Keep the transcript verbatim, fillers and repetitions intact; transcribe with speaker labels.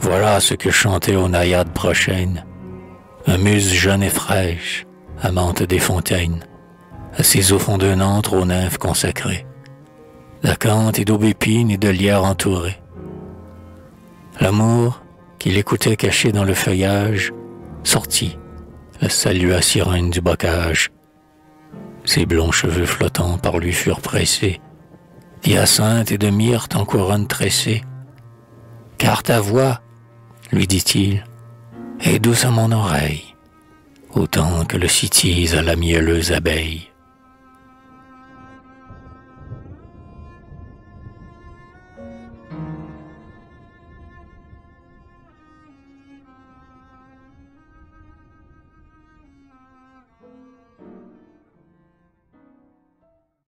Speaker 1: Voilà ce que chantait aux naïades prochaines, un muse jeune et fraîche, amante des fontaines, assise au fond d'un antre aux nymphes consacrées, d'acanthes et d'aubépines et de lierres entourées. L'amour, qui l'écoutait caché dans le feuillage, sortit, la salua sirène du bocage. Ses blonds cheveux flottants par lui furent pressés, d'hyacinthe et de myrte en couronne tressée. « Car ta voix, lui dit-il, est douce à mon oreille, autant que le citise à la mielleuse abeille. »